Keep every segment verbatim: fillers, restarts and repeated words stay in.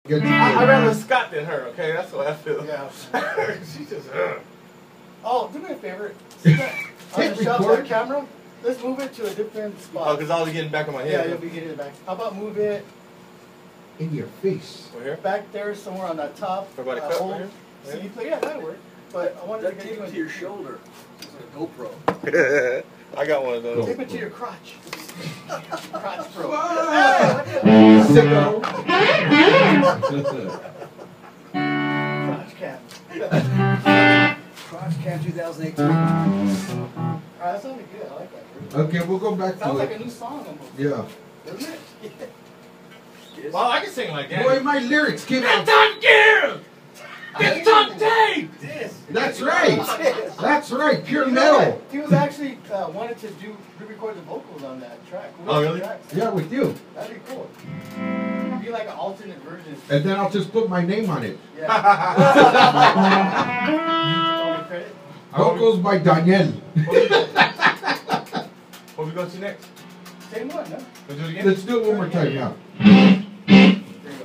I, I'd rather Scott than her, okay? That's what I feel. Yeah. She just, uh. Oh, do me a favor. See that on the shelf, that camera? Let's move it to a different spot. Oh, because I was getting back on my head. Yeah, you'll be getting it back. How about move it in your face? Over here? Back there, somewhere on that top. Or by the uh, cup old right here? C D player. Yeah, that'll work. But I wanted That to tape get it to you your shoulder. It's like a GoPro. I got one of those. Tape it to your crotch. Crotch pro. Sicko. Crotch cam. Crotch Cam twenty eighteen. Alright, that sounded good. I like that. Okay, we'll go back to Sounds it. like a new song almost. Yeah. Doesn't it? Yes. Well, I can sing like that. Boy, my lyrics came out. Top gear! It's top tape! That's right. That's right. Pure You know metal. what? He was actually uh, wanted to do re-record the vocals on that track. Oh, really? Tracks. Yeah, with you. That'd be cool. Be like an alternate version. And then I'll just put my name on it. Yeah. All the credit. Vocals by Daniel. What we go to next? Same one, no? Let's do it again? Let's do it one more time now. There you go.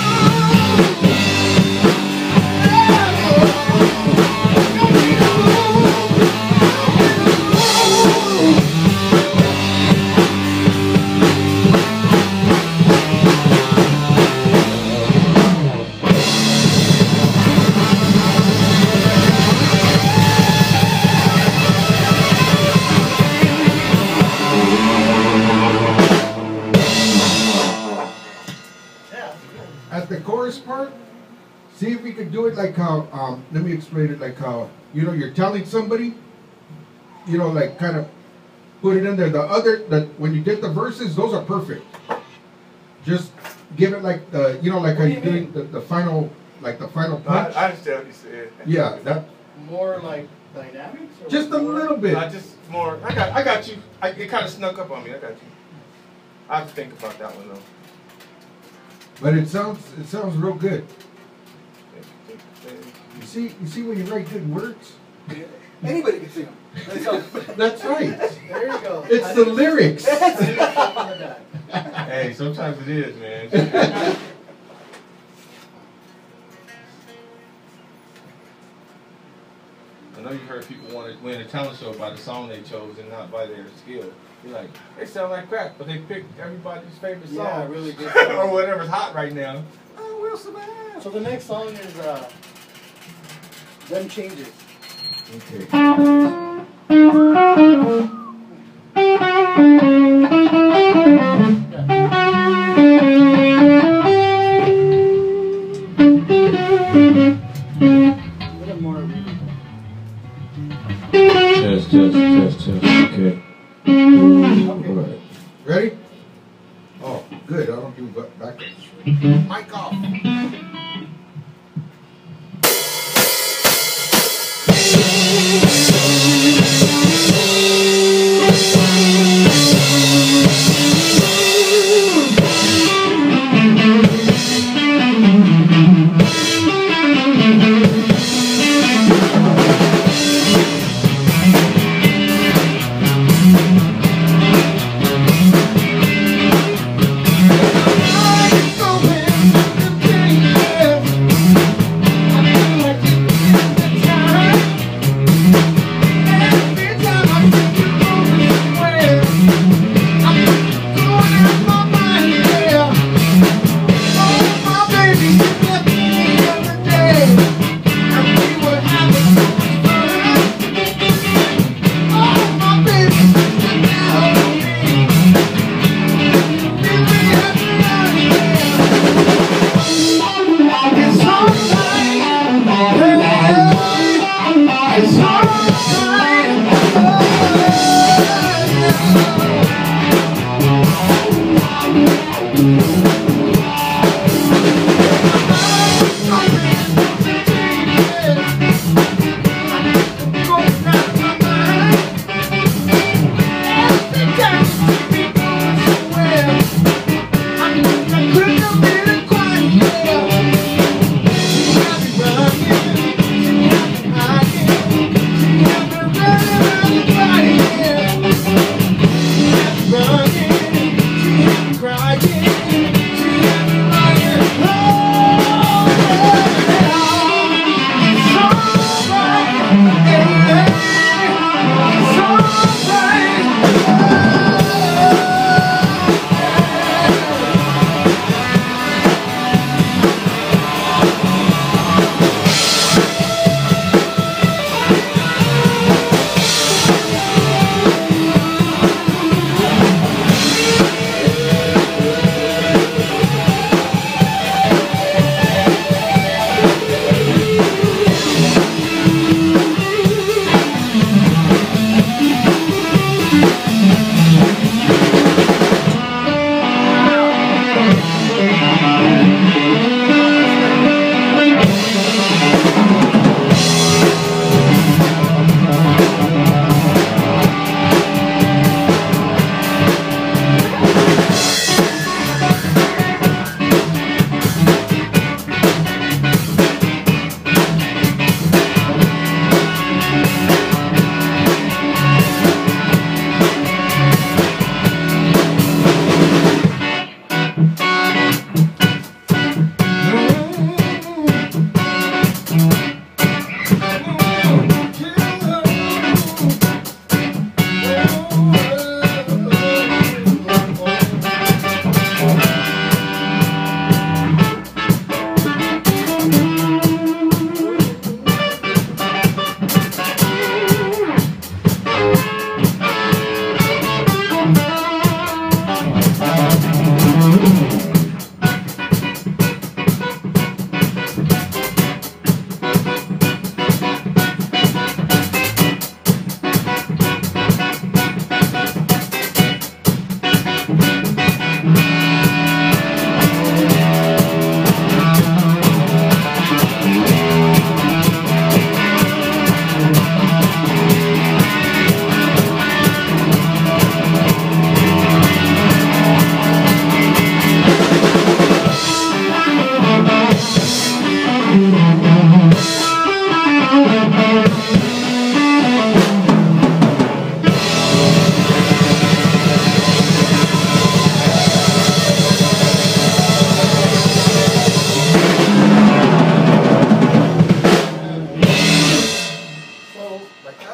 Oh, you could do it like how, um, let me explain it like how, you know, you're telling somebody, you know, like kind of put it in there. The other, that when you did the verses, those are perfect. Just give it like the, you know, like how you're doing the, the final, like the final No, I, punch. I understand what you said. Yeah, that, More like dynamics? Or just a more- little bit. I just more. I got. I got you. I, it kind of snuck up on me. I got you. I have to think about that one though. But it sounds, it sounds real good. You see, you see when you write good words? Anybody can sing them. That's how- That's right. There you go. It's the lyrics. Hey, sometimes it is, man. I know you heard people want to win a talent show by the song they chose and not by their skill. You're like, they sound like crap, but they picked everybody's favorite song. Yeah, really good or song. whatever's hot right now. Oh, Will Smith. So the next song is uh, Them Changes. Okay. A little more reading. Test, test, test, test. Okay. Okay. Ready? Oh, good. I don't do back- backups. Mic off. I'm going to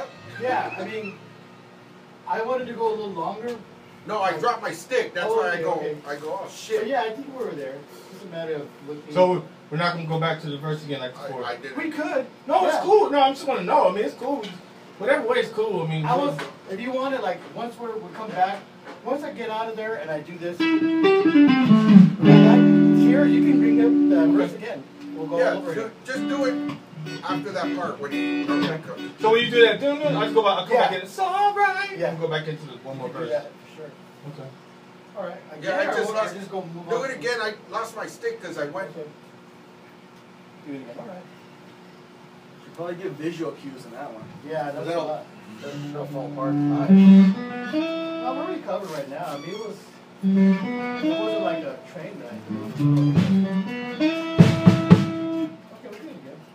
Yeah, I mean, I wanted to go a little longer. No, I dropped my stick. That's Oh, why okay, I go. okay. I go. Oh So shit. yeah, I think we were there. It's a matter of looking. So we're not gonna go back to the verse again like before. I, I did. we could. No, yeah. it's cool. No, I'm just wanna know. I mean, it's cool. Whatever way is cool. I mean, I was, if you wanted, like, once we're, we come back, once I get out of there and I do this, like that, here you can bring up the verse again. We'll go Yeah, over ju- it. just do it after that part when you. Okay, cool. so when you do that, dun, dun, I just go back. I come Yeah. back in. It's all right. Yeah. And go back into the one more We do verse. that, for sure. Okay. All right. Yeah, I Again, or just we'll- lost. or just go move Do on it from- again. I lost my stick because I went. Okay. Do it again. All right. Should probably give visual cues in that one. Yeah, that's a That'll- lot. That'll fall apart. No, we're already covered right now. I mean, it was, it wasn't like a train ride. Okay, we're doing good.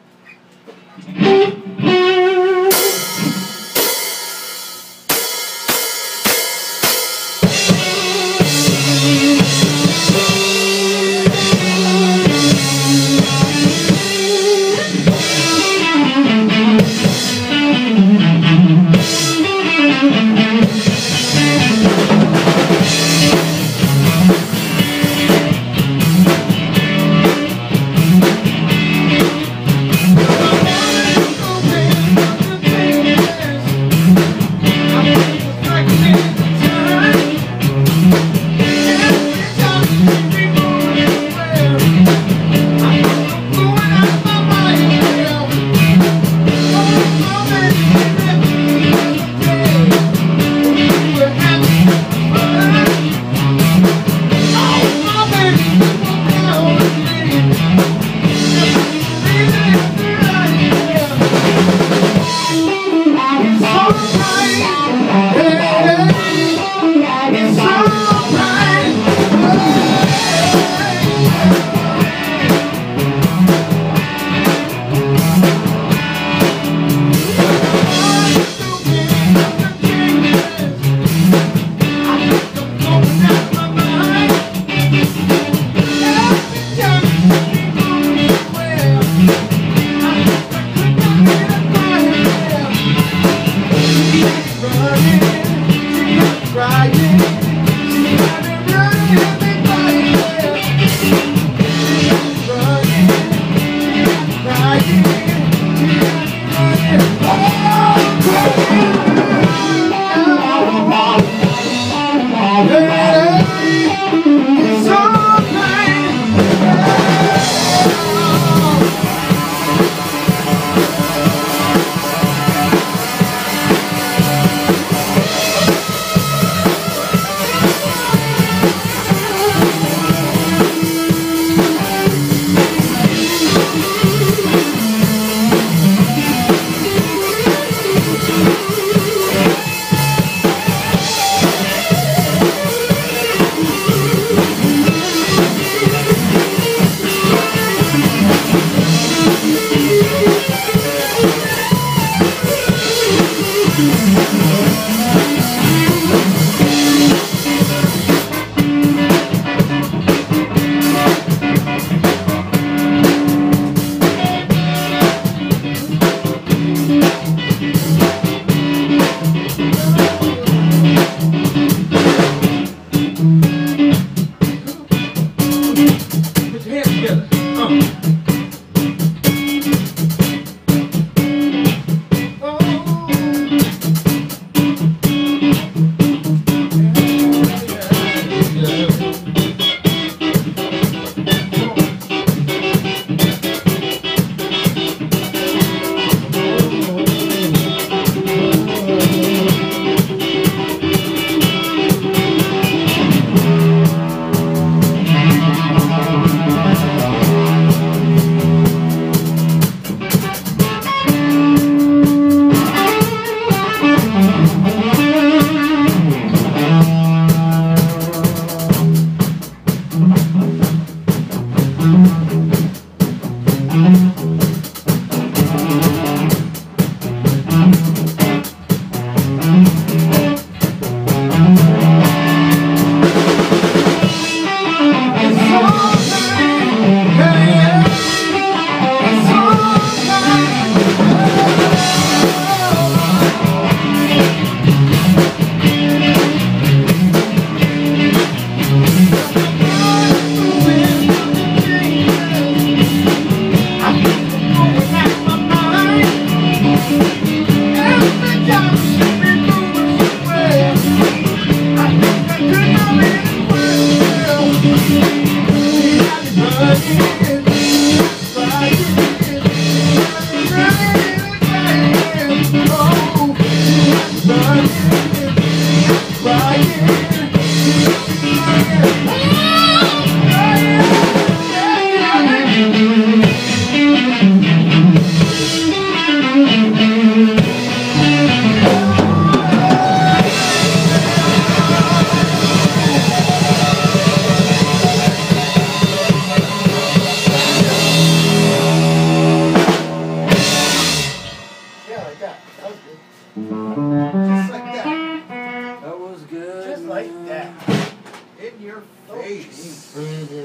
Just like that. That was good. Just like that. In your face.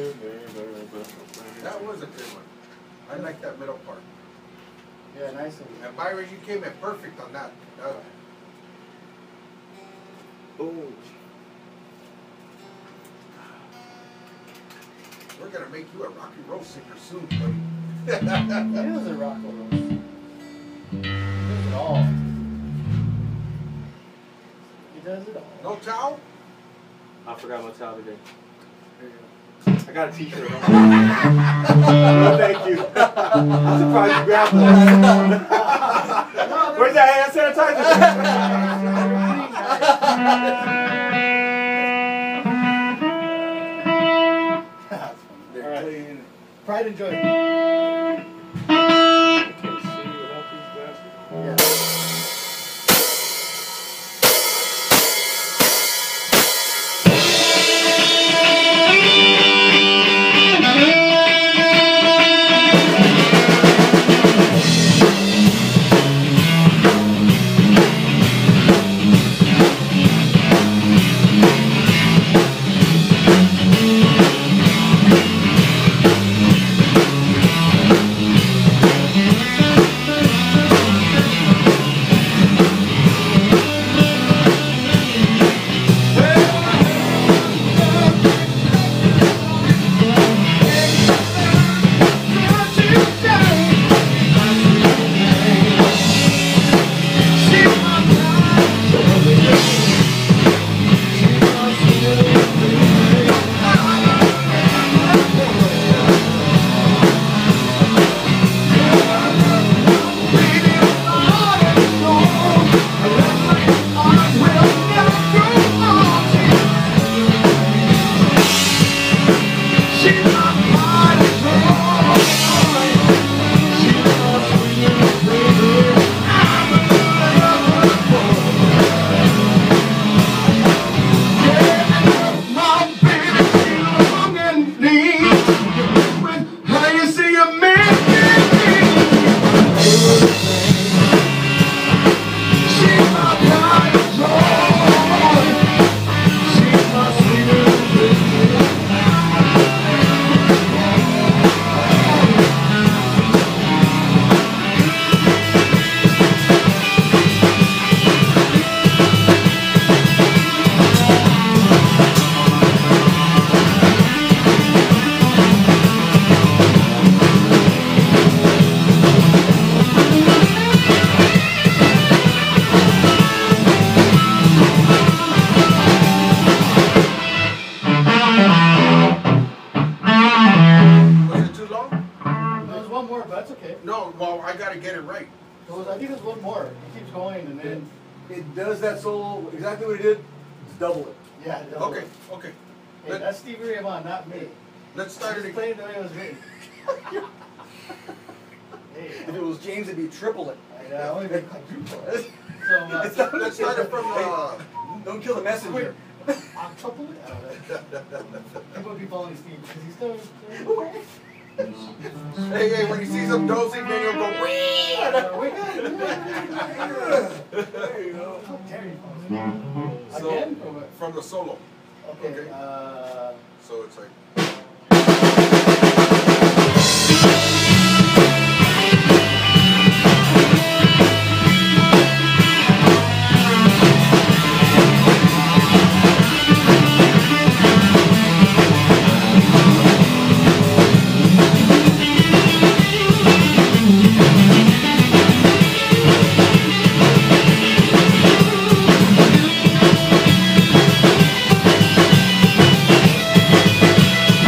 That was a good one. I like that middle part. Yeah, nice one. And Byron, you came in perfect on that. Uh, Boom. we're gonna make you a rock and roll singer soon, buddy. He was a rock and roll. He does it all. He does it all. No towel? I forgot my towel today. There you go. I got a t-shirt. No, thank you. I'm surprised you grabbed that. Where's that hand sanitizer? That's funny. All right. Pride and joy. I can't see without these glasses. Yeah. It does that solo exactly what it did. Just double it. Yeah, double Okay, it. okay. Hey, Let, that's Stevie Ray Vaughan, not me. let's start it Just again. playing the way it was written. Hey, If it was James, it'd be triple it. I know, only been quadruple it. So, uh, It's not- Let's start it from uh, Don't kill the messenger. octuple it? I don't know. People would be falling asleep because he's still. hey, hey, when he sees him dozing, then he'll go, wee! Uh, wake up! There you go. How dare you? So, Again? Or what? from the solo. Okay, Okay. uh. So it's like. Thank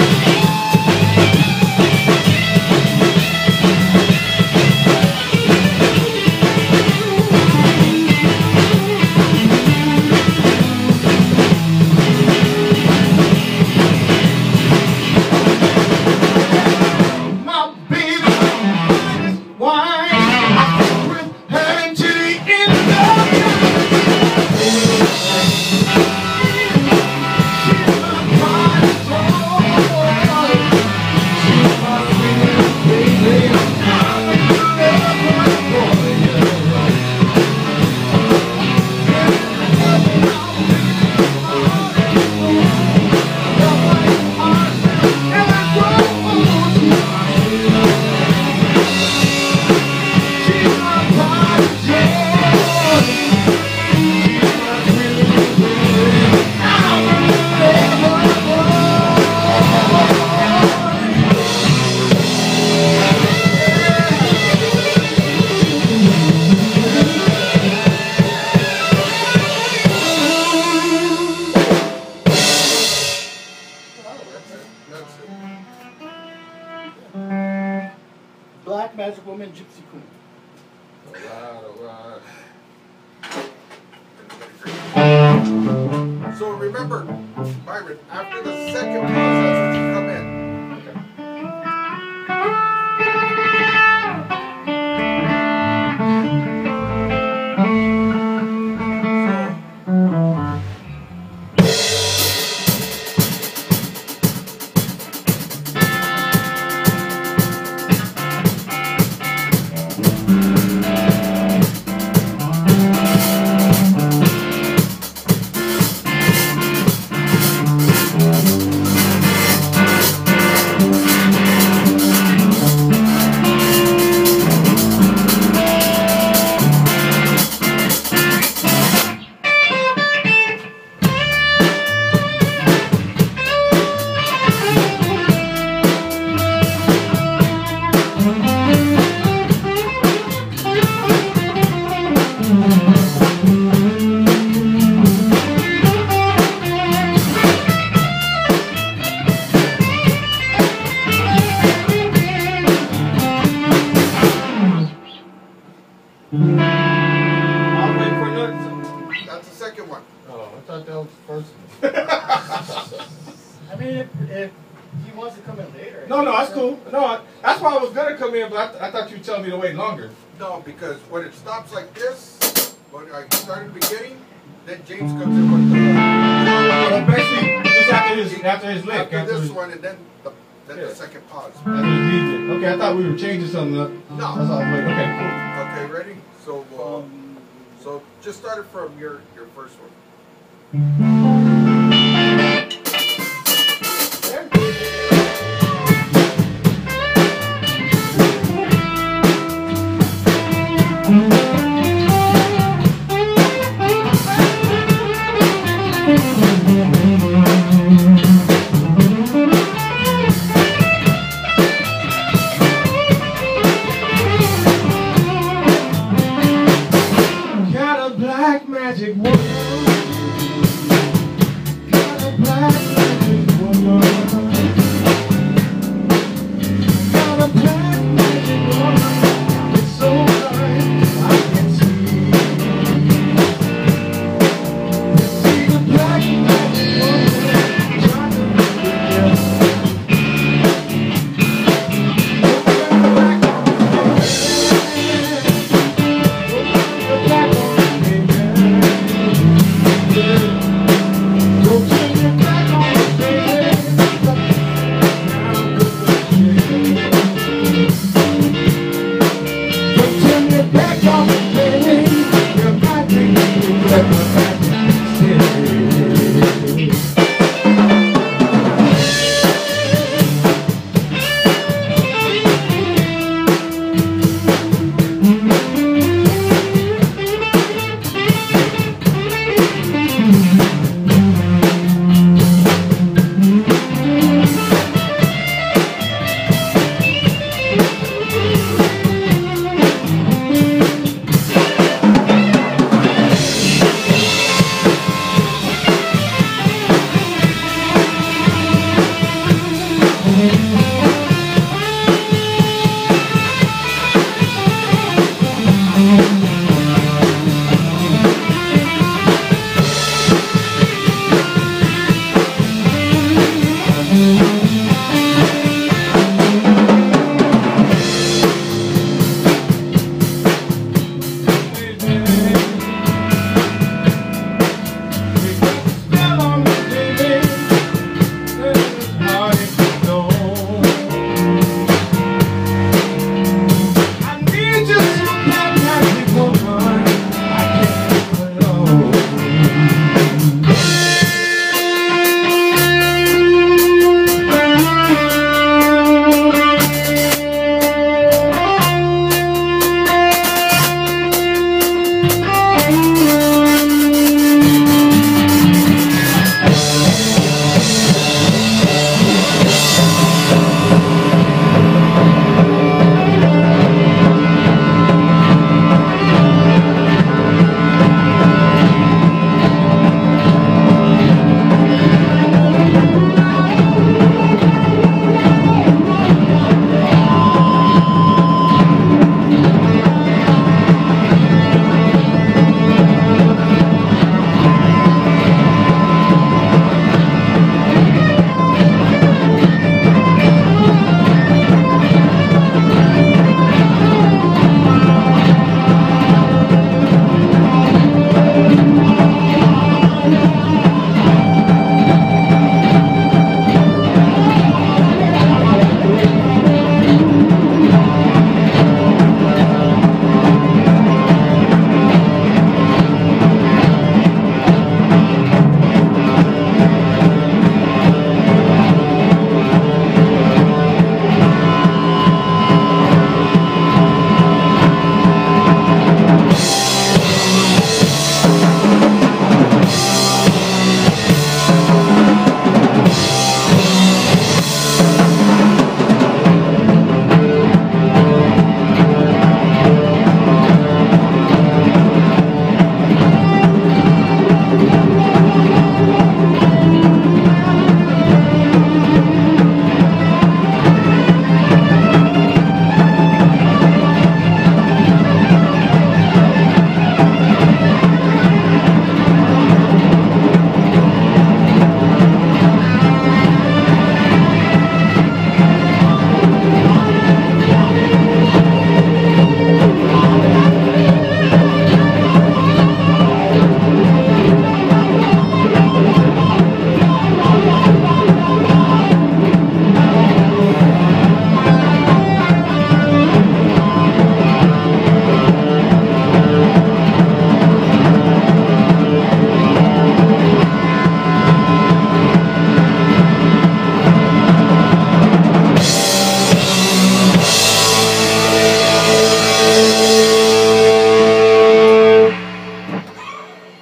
woman, gypsy queen. Alright, alright. So remember, Byron, after the second pause, that's when you come in. I'll wait for another. That's the second one. Oh, I thought that was the first one. I mean, if, if he wants to come in later. No, no, that's cool. No, I, that's why I was gonna come in, but I, th I thought you were telling me to wait longer. No, because when it stops like this, when I started the beginning, then James comes in with the Well, basically, just after his after his lick. after After this his, one, and then the then Yeah. the second pause. after his music. Okay, I thought we were changing something up. No. That's all I was waiting. Okay, cool. Okay, ready? So, uh, Um, so just start it from your your first one. Got a black magic woman. Got a black magic woman. Got a black magic woman. It's so bright I can see. See the black magic woman trying to make it just. Black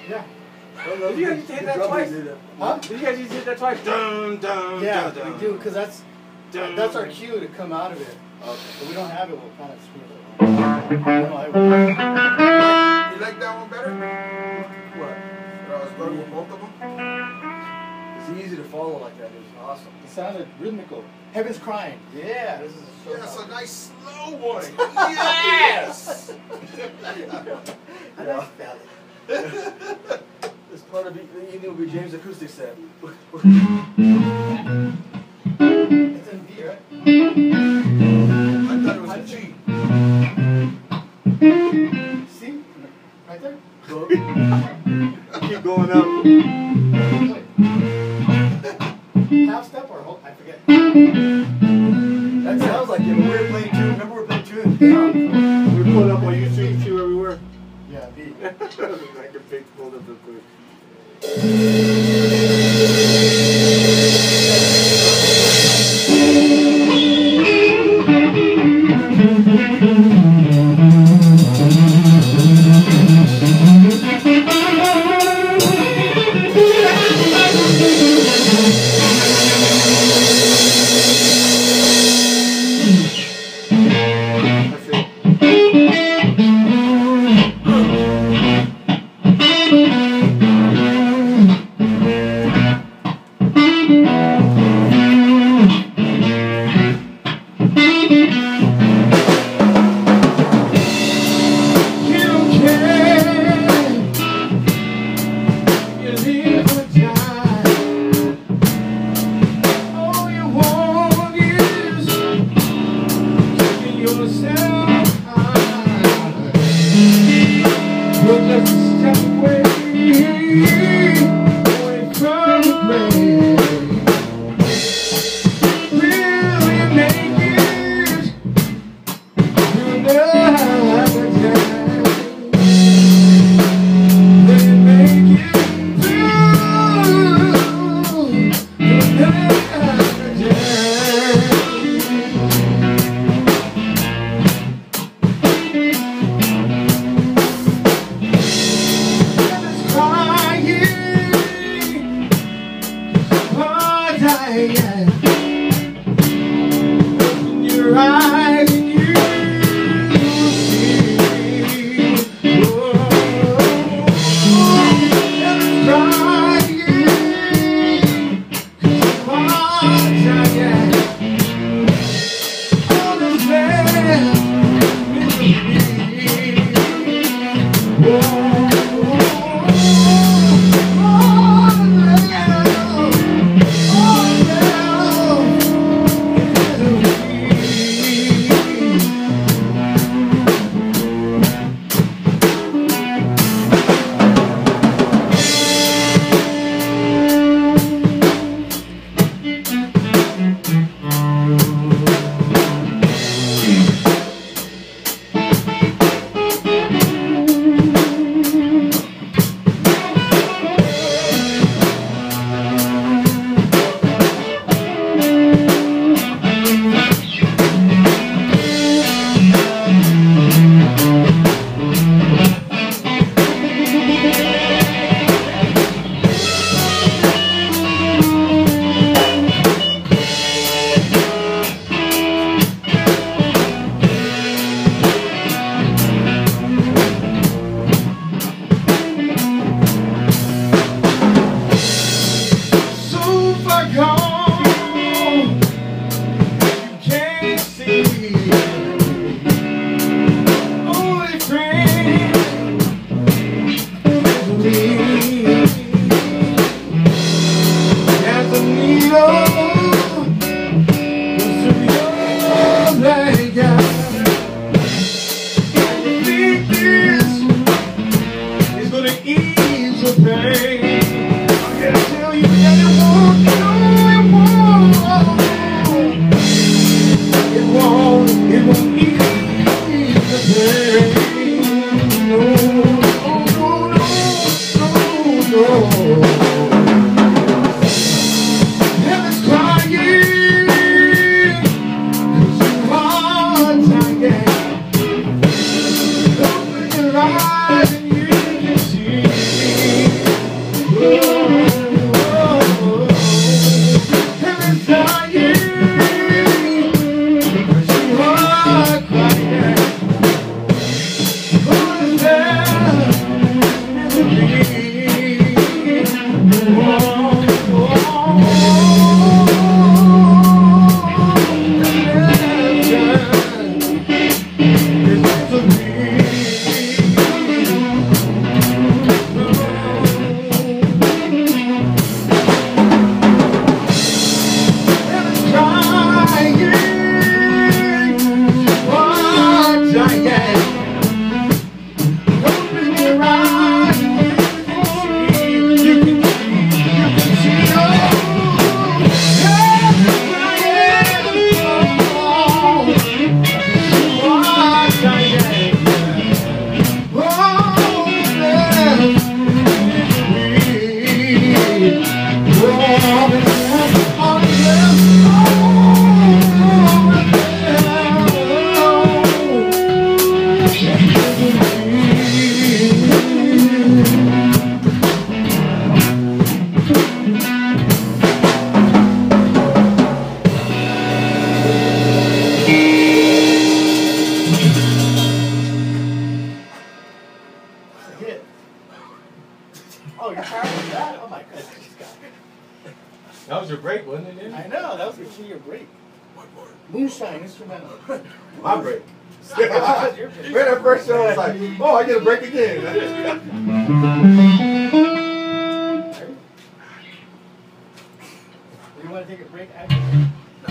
Yeah. Did you guys just hit that twice? Huh? Did you guys just hit that twice? Dun, dun, Yeah, dun, dun. we do, because that's, Dun. that's our cue to come out of it. Okay. If we don't have it, we'll kind of screw it up. No, I will. You like that one better? What? That I was going with both of them? It's easy to follow like that. It's awesome. It sounded rhythmical. Heaven's Crying. Yeah, this is a show. Yes, a nice slow one. Yes! I like that. It's part of the evening will be James' acoustic set. It's in B, right? I thought it was a G. C? Right there? Go. Keep going up. Wait. Half step or whole? I forget. That sounds like it. When we were playing tune. Remember we were playing tune? Yeah. We pulled up on YouTube to see where we were. Yeah, B. I can pick pulled up real quick. Open your eyes and you can see. Oh, you're tired of that? Oh my goodness. That was your break, wasn't it? I know, that was gonna be your break. Moonshine instrumental. My break. That was your break. Man, that first show I was like, oh, I get a break again. You want to take a break? Actually?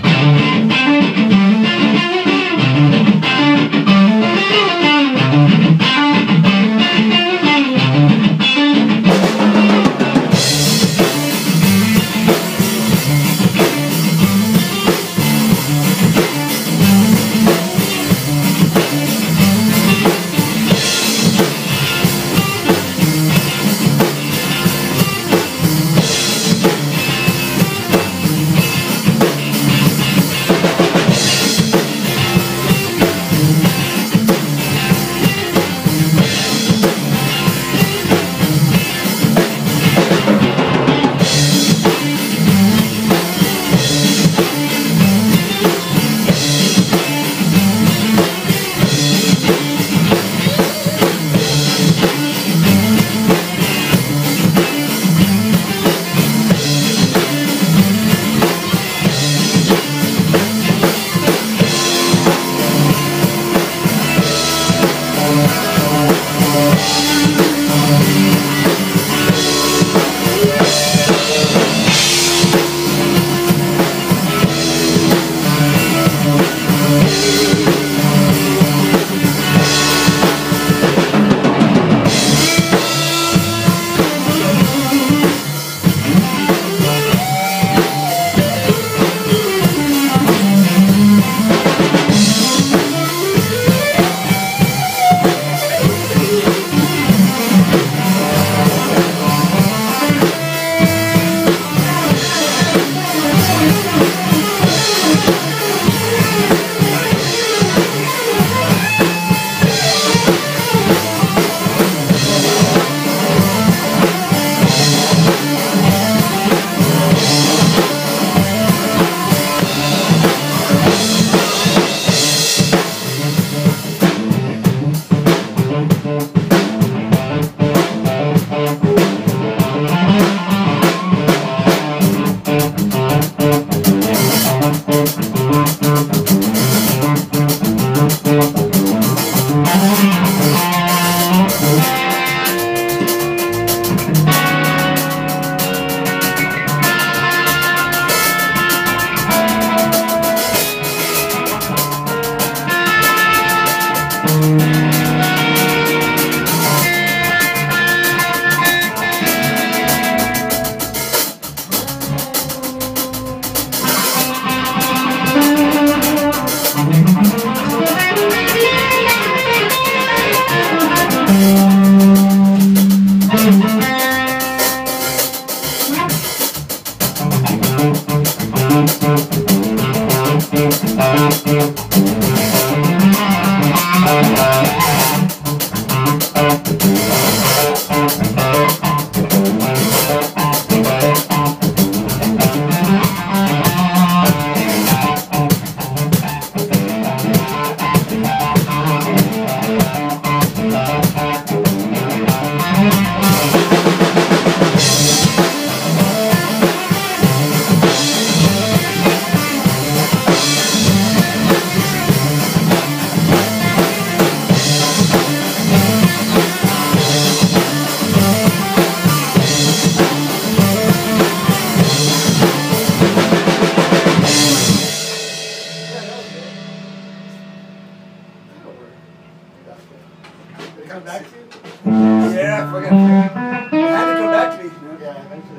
Come back to you? Yeah, I forgot. It had to come back to me. Yeah, eventually.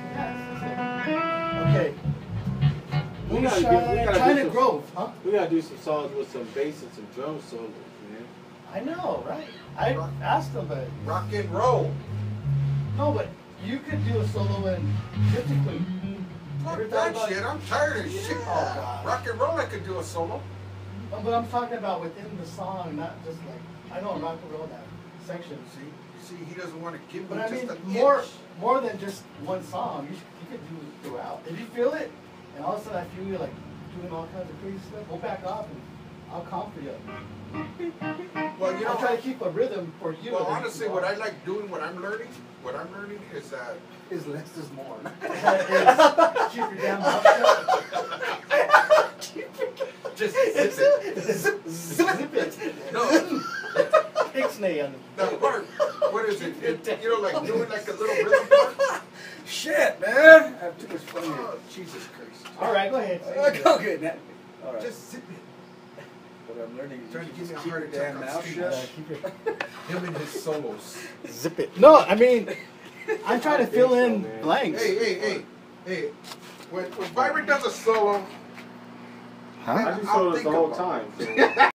Okay. We gotta Moonshine, get- we gotta China do some- Grove, huh? We gotta do some songs with some bass and some drum solos, man. I know, right? I asked him, but Rock and roll. no, but you could do a solo in Gypsy Queen. Fuck Ever thought that about- shit. I'm tired of shit. Oh, God. Rock and roll, I could do a solo. No, but I'm talking about within the song, not just like I know rock and roll that section. See, you see, he doesn't want to give me But I just mean, an more inch. more than just one song. You, should, you could do it throughout. If you feel it, and all of a sudden I feel you like doing all kinds of crazy stuff, we'll back off and I'll comp for you. Well, you I'll know, try to keep a rhythm for you. well, and then honestly, you what I know. like doing, what I'm learning, what I'm learning is that Is less is more. Is keep your damn mouth shut. just zip it. Zip, zip it. No, Ixnay on the part. What is it? it? You know, like doing like a little rhythm part. Shit, man. I have too much fun here. Oh, Jesus Christ! All right, go ahead. Okay, now. All right. Just zip it. What I'm learning is Trying to you give me just a keep heart your attack damn on mouth stage. shut. Uh, keep your, Him and his solos. zip it. No, I mean, I'm trying to I fill think so, in man. blanks. Hey, hey, hey, hey! When when Byron does a solo, I just I'll sold us think the whole about time. So.